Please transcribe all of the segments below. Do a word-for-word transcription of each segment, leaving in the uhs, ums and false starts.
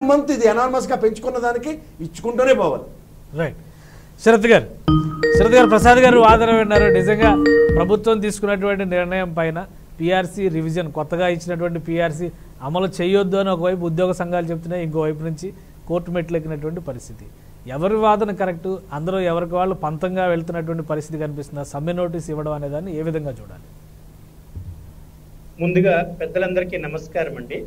Month ఇది enormous గా పెంచుకున్న దానికి ఇచ్చుకుంటూనే పోవాలి. రైట్. శరత్ గారు శరత్ గారు ప్రసాద్ గారు వాదన విన్నారు. నిజంగా ప్రభుత్వం తీసుకున్నటువంటి నిర్ణయం పైన పిఆర్సీ రివిజన్ కొత్తగా ఇచ్చినటువంటి పిఆర్సీ అమలు చేయొద్దు అని ఒకవైపు ఉద్యోగ సంఘాలు చెప్తున్నాయి, ఇంకోవైపు నుంచి కోర్టు మెట్లెక్కినటువంటి పరిస్థితి. ఎవరి వాదన కరెక్టు? అందరూ ఎవరికి వాళ్ళు పంతంగా వెళ్తున్నటువంటి పరిస్థితి కనిపిస్తుంది. సమ్మె నోటీస్ ఇవ్వడం అనే దాన్ని ఏ విధంగా చూడాలి? ముందుగా పెద్దలందరికీ నమస్కారం అండి.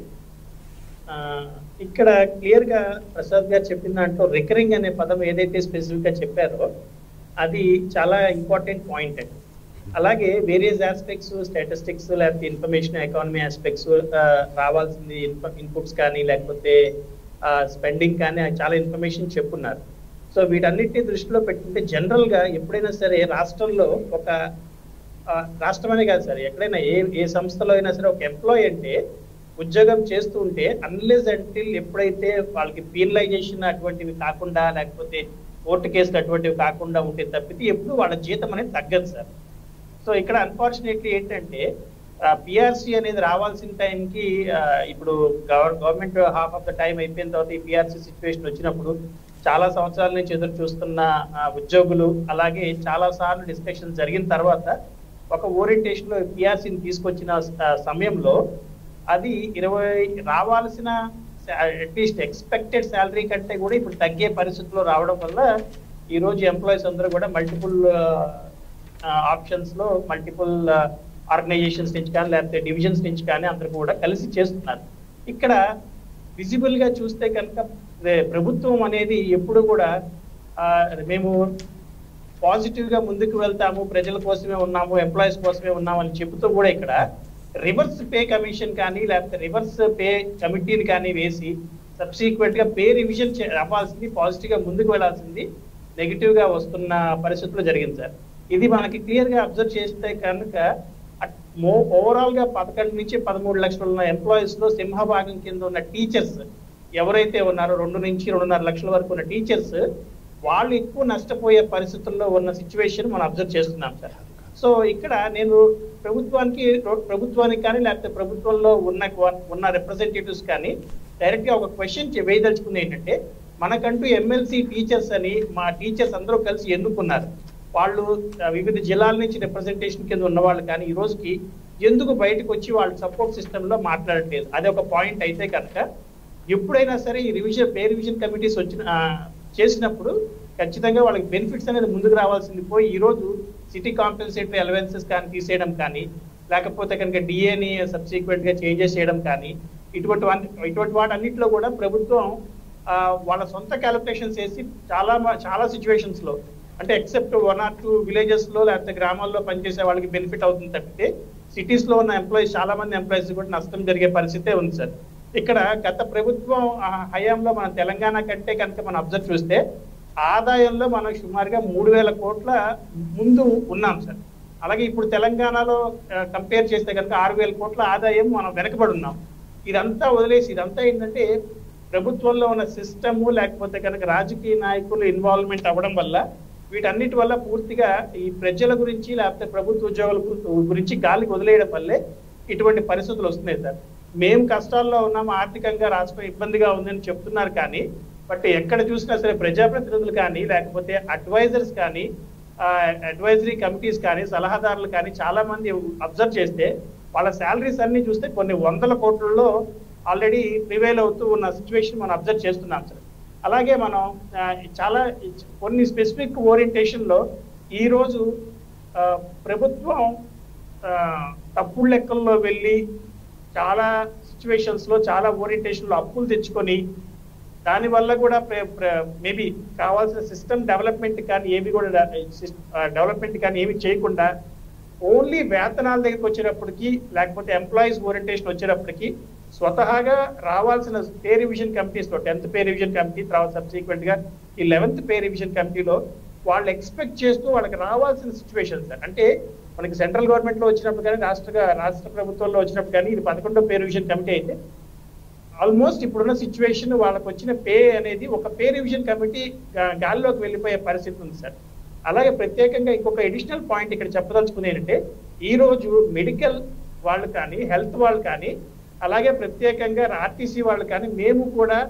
ఇక్కడ క్లియర్ గా ప్రసాద్ గారు చెప్పిన దాంట్లో రికరింగ్ అనే పదం ఏదైతే స్పెసిఫిక్ గా చెప్పారో అది చాలా ఇంపార్టెంట్ పాయింట్ అండి. అలాగే వేరియస్ ఆస్పెక్ట్స్, స్టాటిస్టిక్స్ లేకపోతే ఇన్ఫర్మేషన్ ఎకానమీ ఆస్పెక్ట్స్ రావాల్సింది ఇన్పుట్స్ కానీ లేకపోతే స్పెండింగ్ కానీ చాలా ఇన్ఫర్మేషన్ చెప్పున్నారు. సో వీటన్నిటిని దృష్టిలో పెట్టుకుంటే జనరల్ గా ఎప్పుడైనా సరే రాష్ట్రంలో ఒక రాష్ట్రం అనే కాదు సార్, ఎక్కడైనా ఏ ఏ సంస్థలో అయినా సరే ఒక ఎంప్లాయీ అంటే ఉద్యోగం చేస్తూ ఉంటే అన్లెస్ అంటిల్ ఎప్పుడైతే వాళ్ళకి పీనలైజేషన్ అటువంటివి కాకుండా లేకపోతే కోర్టు కేసులు అటువంటివి కాకుండా ఉంటే తప్పితే ఎప్పుడు వాళ్ళ జీతం అనేది తగ్గదు సార్. సో ఇక్కడ అన్ఫార్చునేట్లీ ఏంటంటే పిఆర్సీ అనేది రావాల్సిన టైంకి ఇప్పుడు government half of the time అయిపోయిన తర్వాత ఈ పిఆర్సీ సిచ్యువేషన్ వచ్చినప్పుడు చాలా సంవత్సరాల నుంచి ఎదురు చూస్తున్న ఉద్యోగులు అలాగే చాలా సార్లు డిస్కషన్ జరిగిన తర్వాత ఒక ఓరియంటేషన్ లో పిఆర్సీని తీసుకొచ్చిన సమయంలో అది ఇరవై రావాల్సిన అట్లీస్ట్ ఎక్స్పెక్టెడ్ శాలరీ కంటే కూడా ఇప్పుడు తగ్గే పరిస్థితుల్లో రావడం వల్ల ఈ రోజు ఎంప్లాయీస్ అందరూ కూడా మల్టిపుల్ ఆప్షన్స్ లో మల్టిపుల్ ఆర్గనైజేషన్స్ నుంచి కానీ లేకపోతే డివిజన్స్ నుంచి కానీ అందరూ కూడా కలిసి చేస్తున్నారు. ఇక్కడ విజిబుల్ గా చూస్తే కనుక ప్రభుత్వం అనేది ఎప్పుడు కూడా మేము పాజిటివ్ గా ముందుకు వెళ్తాము, ప్రజల కోసమే ఉన్నాము, ఎంప్లాయీస్ కోసమే ఉన్నాము అని చెబుతూ కూడా ఇక్కడ రివర్స్ పే కమిషన్ కానీ లేకపోతే రివర్స్ పే కమిటీని కానీ వేసి సబ్సిక్వెంట్ గా పే రివిజన్ అవ్వాల్సింది, పాజిటివ్ గా ముందుకు వెళ్లాల్సింది నెగిటివ్ గా వస్తున్న పరిస్థితుల్లో జరిగింది సార్. ఇది మనకి క్లియర్ గా అబ్జర్వ్ చేస్తే కనుక ఓవరాల్ గా పదకొండు నుంచి పదమూడు లక్షలు ఉన్న ఎంప్లాయీస్ లో సింహభాగం కింద ఉన్న టీచర్స్ ఎవరైతే ఉన్నారో రెండు నుంచి రెండున్నర లక్షల వరకు ఉన్న టీచర్స్ వాళ్ళు ఎక్కువ నష్టపోయే పరిస్థితుల్లో ఉన్న సిచ్యువేషన్ మనం అబ్జర్వ్ చేస్తున్నాం సార్. సో ఇక్కడ నేను ప్రభుత్వానికి ప్రభుత్వానికి కానీ లేకపోతే ప్రభుత్వంలో ఉన్న ఉన్న రిప్రజెంటేటివ్స్ కానీ డైరెక్ట్ గా ఒక క్వశ్చన్ వేయదలుచుకుంది ఏంటంటే, మనకంటూ ఎమ్మెల్సీ టీచర్స్ అని మా టీచర్స్ అందరూ కలిసి ఎన్నుకున్నారు. వాళ్ళు వివిధ జిల్లాల నుంచి రిప్రజెంటేషన్ కింద ఉన్న వాళ్ళు కానీ ఈ రోజుకి ఎందుకు బయటకు వచ్చి వాళ్ళ సపోర్ట్ సిస్టమ్ లో మాట్లాడట్లేదు? అదే ఒక పాయింట్ అయితే కనుక ఎప్పుడైనా సరే ఈ రివిజన్ పే రివిజన్ కమిటీస్ వచ్చిన చేసినప్పుడు ఖచ్చితంగా వాళ్ళకి బెనిఫిట్స్ అనేది ముందుకు రావాల్సింది పోయి ఈ రోజు సిటీ కాంపెన్సేటరీ అలవెన్సెస్ కానీ తీసేయడం కానీ లేకపోతే కనుక డిఏని సబ్సిక్వెంట్ గా చేంజెస్ చేయడం కానీ ఇటువంటి ఇటువంటి వాటన్నిటిలో కూడా ప్రభుత్వం వాళ్ళ సొంత క్యాలిక్యులేషన్స్ వేసి చాలా చాలా సిచ్యువేషన్స్ లో అంటే except one or two villages లో లేకపోతే గ్రామాల్లో పనిచేసే వాళ్ళకి బెనిఫిట్ అవుతుంది తప్పితే సిటీస్ లో ఉన్న ఎంప్లాయీస్ చాలా మంది ఎంప్లాయీస్ కూడా నష్టం జరిగే పరిస్థితే ఉంది సార్. ఇక్కడ గత ప్రభుత్వం హయాంలో మన తెలంగాణ కంటే కనుక మనం అబ్జర్వ్ చూస్తే ఆదాయంలో మనం సుమారుగా మూడు వేల కోట్ల ముందు ఉన్నాం సార్. అలాగే ఇప్పుడు తెలంగాణలో కంపేర్ చేస్తే కనుక ఆరు వేల కోట్ల ఆదాయం మనం వెనకబడి ఉన్నాం. ఇదంతా వదిలేసి ఇదంతా ఏంటంటే ప్రభుత్వంలో ఉన్న సిస్టము లేకపోతే కనుక రాజకీయ నాయకులు ఇన్వాల్వ్మెంట్ అవ్వడం వల్ల వీటన్నిటి వల్ల పూర్తిగా ఈ ప్రజల గురించి లేకపోతే ప్రభుత్వ ఉద్యోగుల గురించి గాలికి వదిలేయడం వల్లే ఇటువంటి పరిస్థితులు వస్తున్నాయి సార్. మేము కష్టాల్లో ఉన్నాము, ఆర్థికంగా రాష్ట్రం ఇబ్బందిగా ఉందని చెప్తున్నారు కానీ బట్ ఎక్కడ చూసినా సరే ప్రజాప్రతినిధులు కానీ లేకపోతే అడ్వైజర్స్ కానీ అడ్వైజరీ కమిటీస్ కానీ సలహాదారులు కానీ చాలా మంది అబ్జర్వ్ చేస్తే వాళ్ళ శాలరీస్ అన్ని చూస్తే కొన్ని వందల కోట్లలో ఆల్రెడీ ప్రివైల్ అవుతూ ఉన్న సిచ్యువేషన్ మనం అబ్జర్వ్ చేస్తున్నాం సార్. అలాగే మనం చాలా కొన్ని స్పెసిఫిక్ ఓరియంటేషన్ లో ఈ రోజు ప్రభుత్వం తప్పుడు లెక్కల్లో వెళ్ళి చాలా సిచ్యువేషన్స్ లో చాలా ఓరియంటేషన్ లో అప్పులు తెచ్చుకొని దానివల్ల కూడా మేబీ కావాల్సిన సిస్టమ్ డెవలప్మెంట్ కానీ ఏమి కూడా డెవలప్మెంట్ కానీ ఏమి చేయకుండా ఓన్లీ వేతనాల దగ్గరికి వచ్చేటప్పటికి లేకపోతే ఎంప్లాయీస్ ఓరియంటేషన్ వచ్చేటప్పటికి స్వతహాగా రావాల్సిన పే రివిజన్ కమిటీస్ లో టెన్త్ పే రివిజన్ కమిటీ తర్వాత సబ్సిక్వెంట్ గా ఈ లెవెన్త్ పే రివిజన్ కమిటీలో వాళ్ళు ఎక్స్పెక్ట్ చేస్తూ వాళ్ళకి రావాల్సిన సిచ్యువేషన్ సార్. అంటే మనకి సెంట్రల్ గవర్నమెంట్ లో వచ్చినప్పుడు కానీ రాష్ట్ర రాష్ట్ర ప్రభుత్వంలో వచ్చినప్పుడు కానీ ఇది పదకొండో పే రివిజన్ కమిటీ అయితే ఆల్మోస్ట్ ఇప్పుడున్న సిచ్యువేషన్ వాళ్ళకి వచ్చిన పే అనేది ఒక పే రివిజన్ కమిటీ గాల్లోకి వెళ్ళిపోయే పరిస్థితి ఉంది సార్. అలాగే ప్రత్యేకంగా ఇంకొక అడిషనల్ పాయింట్ ఇక్కడ చెప్పదలుచుకుంది ఏంటంటే ఈ రోజు మెడికల్ వాళ్ళు కానీ హెల్త్ వాళ్ళు కానీ అలాగే ప్రత్యేకంగా ఆర్టీసీ వాళ్ళు కానీ మేము కూడా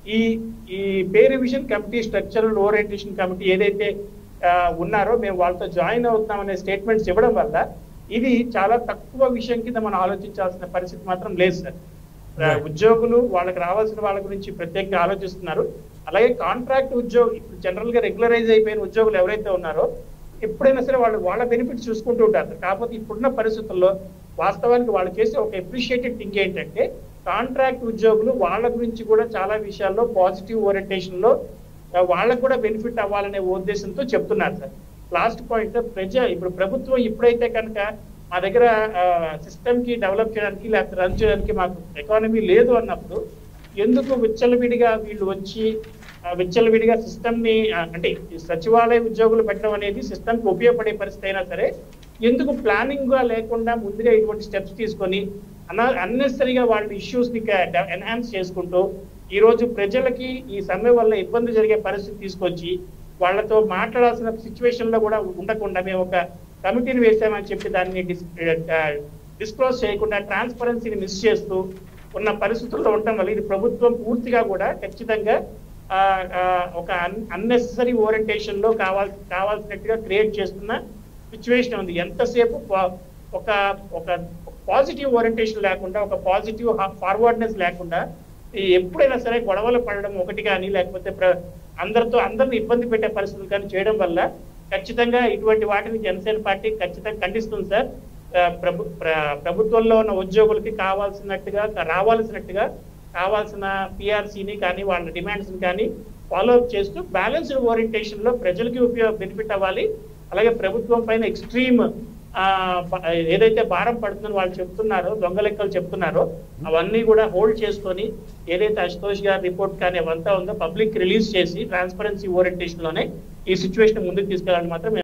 ఈ ఈ pay revision committee, structural orientation committee ఏదైతే ఉన్నారో మేము వాళ్ళతో జాయిన్ అవుతాం అనే స్టేట్మెంట్స్ ఇవ్వడం వల్ల ఇది చాలా తక్కువ విషయం కింద మనం ఆలోచించాల్సిన పరిస్థితి మాత్రం లేదు సార్. ఉద్యోగులు వాళ్ళకి రావాల్సిన వాళ్ళ గురించి ప్రత్యేకంగా ఆలోచిస్తున్నారు. అలాగే కాంట్రాక్ట్ ఉద్యోగం ఇప్పుడు జనరల్ గా రెగ్యులరైజ్ అయిపోయిన ఉద్యోగులు ఎవరైతే ఉన్నారో ఎప్పుడైనా సరే వాళ్ళు వాళ్ళ బెనిఫిట్స్ చూసుకుంటూ ఉంటారు. కాకపోతే ఇప్పుడున్న పరిస్థితుల్లో వాస్తవానికి వాళ్ళు చేసే ఒక అప్రిషియేటెడ్ థింగ్ ఏంటంటే కాంట్రాక్ట్ ఉద్యోగులు వాళ్ళ గురించి కూడా చాలా విషయాల్లో పాజిటివ్ ఓరియంటేషన్ లో వాళ్ళకు కూడా బెనిఫిట్ అవ్వాలనే ఉద్దేశంతో చెప్తున్నారు సార్. లాస్ట్ పాయింట్, ప్రజ ఇప్పుడు ప్రభుత్వం ఇప్పుడైతే కనుక మా దగ్గర సిస్టమ్ కి డెవలప్ చేయడానికి లేకపోతే రన్ చేయడానికి మాకు ఎకానమీ లేదు అన్నప్పుడు ఎందుకు విచ్చలవిడిగా వీళ్ళు వచ్చి విచ్చలవిడిగా సిస్టమ్ ని అంటే సచివాలయ ఉద్యోగులు పెట్టడం అనేది సిస్టమ్ కి ఉపయోగపడే పరిస్థితి అయినా సరే ఎందుకు ప్లానింగ్ గా లేకుండా ముందుగా ఇటువంటి స్టెప్స్ తీసుకొని అన్న అన్నెసరిగా వాళ్ళ ఇష్యూస్ ని ఎన్హాన్స్ చేసుకుంటూ ఈ రోజు ప్రజలకి ఈ సమ్మె వల్ల ఇబ్బంది జరిగే పరిస్థితి తీసుకొచ్చి వాళ్ళతో మాట్లాడాల్సిన సిచ్యువేషన్ లో కూడా ఉండకుండా మేము ఒక కమిటీని వేసామని చెప్పి దాన్ని డిస్క్లోజ్ చేయకుండా ట్రాన్స్పరెన్సీని మిస్ చేస్తూ ఉన్న పరిస్థితుల్లో ఉండటం వల్ల ఇది ప్రభుత్వం పూర్తిగా కూడా ఖచ్చితంగా ఒక అన్నెసరీ ఓరియంటేషన్ లో కావాల్ కావాల్సినట్టుగా క్రియేట్ చేస్తున్న సిచ్యువేషన్ ఉంది. ఎంతసేపు ఒక ఒక పాజిటివ్ ఓరియంటేషన్ లేకుండా ఒక పాజిటివ్ ఫార్వర్డ్నెస్ లేకుండా ఎప్పుడైనా సరే గొడవలు పడడం ఒకటి కానీ లేకపోతే అందరితో అందరిని ఇబ్బంది పెట్టే పరిస్థితులు కానీ చేయడం వల్ల ఖచ్చితంగా ఇటువంటి వాటిని జనసేన పార్టీ ఖచ్చితంగా ఖండిస్తుంది సార్. ప్రభు ప్రభుత్వంలో ఉన్న ఉద్యోగులకి కావాల్సినట్టుగా రావాల్సినట్టుగా కావాల్సిన పిఆర్సీని కానీ వాళ్ళ డిమాండ్స్ ని కానీ ఫాలో అప్ చేస్తూ బ్యాలెన్స్డ్ ఓరియంటేషన్ లో ప్రజలకి ఉపయోగ బెనిఫిట్ అవ్వాలి. అలాగే ప్రభుత్వం పైన ఎక్స్ట్రీమ్ ఏదైతే భారం పడుతుందని వాళ్ళు చెప్తున్నారో, దొంగ లెక్కలు చెప్తున్నారో అవన్నీ కూడా హోల్డ్ చేసుకొని ఏదైతే అశుతోష్ గారి రిపోర్ట్ కానీ అవంతా ఉందో పబ్లిక్ రిలీజ్ చేసి ట్రాన్స్పరెన్సీ ఓరియంటేషన్ లోనే ఈ సిచ్యువేషన్ ముందుకు తీసుకెళ్ళాలని మాత్రం